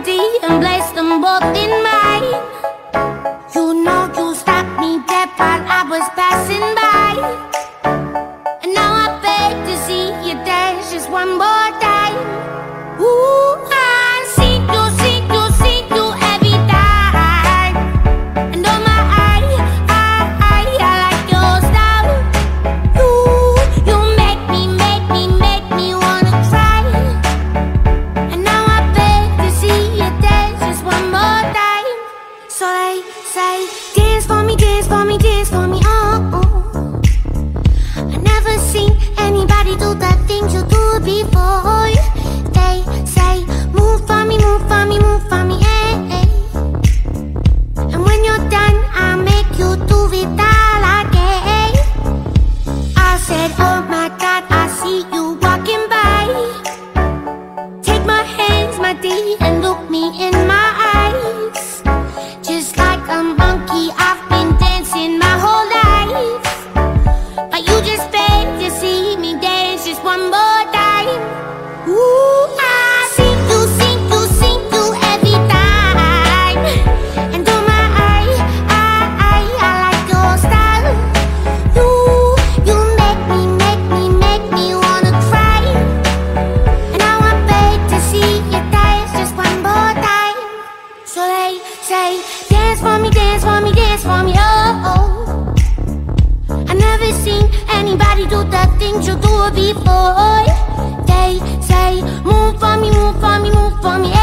melody and place them both in mine. You know you stopped me dead while I was passing by, and now I beg to see you dance just one more time. Ooh, I see you every time. And oh my, I like your style. You make me wanna cry. And now I beg to see you dance just one more time. So they say, dance for me, dance for me, dance for me, oh, oh. I never seen anybody do the things you do before. They say, move for me, move for me, move for me, eh, eh. And when you're done, I'll make you do it all again. I said, oh my God, I see you walking by. Take my hands, my dear, and look me in my eyes. Just like a monkey, I've been dancing my whole life, but you just beg to see me dance just one more time. Ooh, I see you every time. And oh my, I like your style. You make me wanna cry. And now I beg to see you dance just one more time. So they say, dance for me, dance for me, dance for me, oh, oh. I never seen anybody do the things you do before. They say, move for me, move for me, move for me,